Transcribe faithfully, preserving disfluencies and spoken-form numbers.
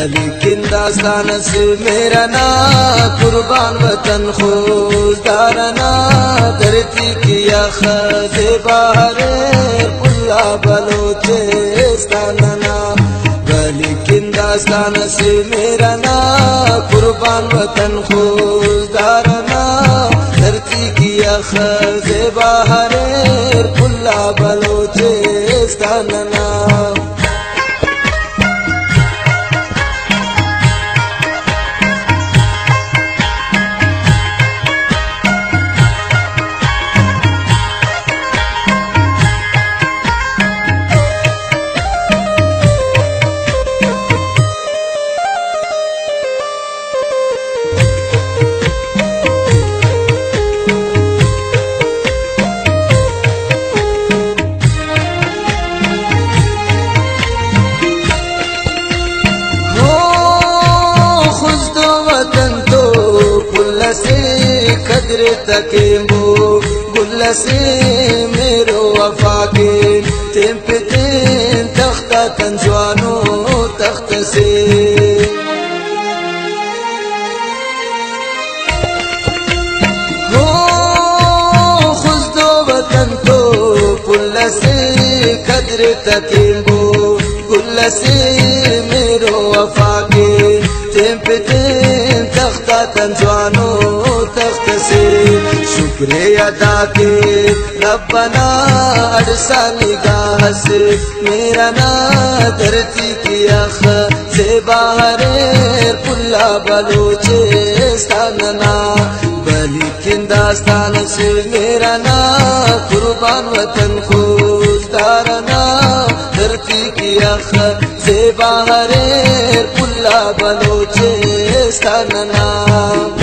लेकिन दास्तान से मेरा ना कुर्बान वतन खुदारना धरती की खजे बाहर पुल्ला बलोचिस्तान ना। लेकिन दास्तान से मेरा ना कुर्बान वतन खुदारना धरती की खजे बाहर पुल्ला बलोचिस्तान ना। कदर तके मो गुल से मेरो वफा के तेम पे तेम तख्ता तंजवानो तख्त से हो खुजदो वतन तो पुल से कदर तके मो गुल से मेरो वफा के तेम पे तेम तख्ता तंजवानो तख्त से शुक्र अदा के रब्बना अरसा निगाह से मेरा ना धरती की अख से बाहर पुल्ला बलोचिस्तान ना। लेकिन दास्तान से मेरा ना कुर्बान वतन खुदारना धरती की अख से बाहर पुल्ला बलोचिस्तान ना।